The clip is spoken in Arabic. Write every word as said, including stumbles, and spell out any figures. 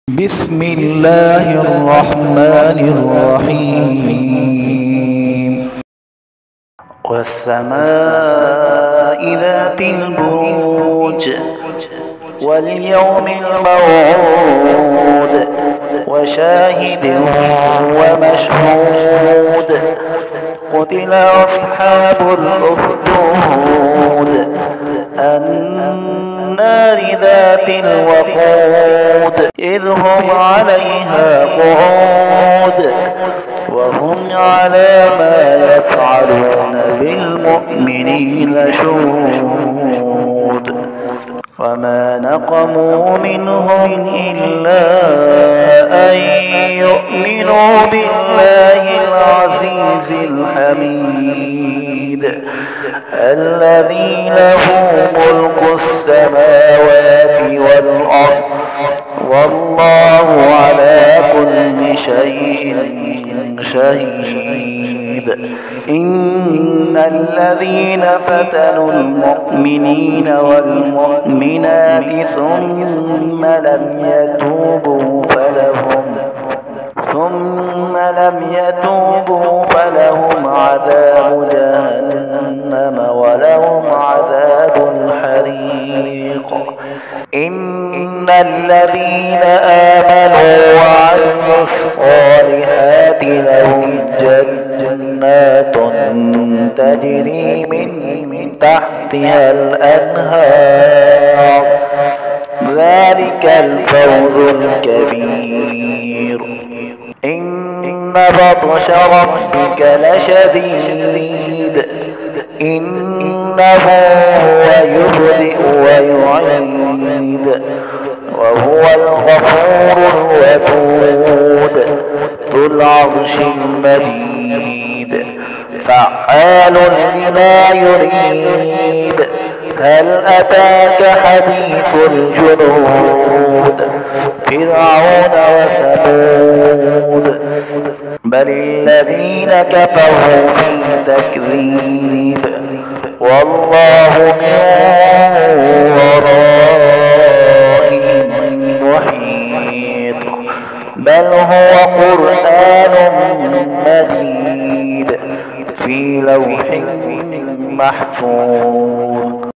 بسم الله الرحمن الرحيم والسماء ذات البروج واليوم الموعود وشاهد ومشهود قتل أصحاب الأخدود النار ذات الوقود إذ هم عليها قعود وهم على ما يفعلون بالمؤمنين شهود وما نقموا منهم إلا أن يؤمنوا بالله العزيز الحميد الذي له ملك السماوات والأرض والله على كل شيء شهيد إن الذين فتنوا المؤمنين والمؤمنات ثم لم يتوبوا فلهم ثم لم يتوبوا فلهم عذاب جهنم ولهم عذاب الحريق إن الذين آمنوا وعملوا الصالحات لهم جنات تجري من تحتها الأنهار ذلك الفوز الكبير إن بطش ربك لشديد إنه هو يبدئ ويعيد وهو الغفور الودود ذو العرش المجيد فعال لما يريد هل أتاك حديث الجنود فرعون وثمود بل الذين كفروا في تكذيب والله من ورائهم محيط بل هو قرآن مجيد في لوح محفوظ.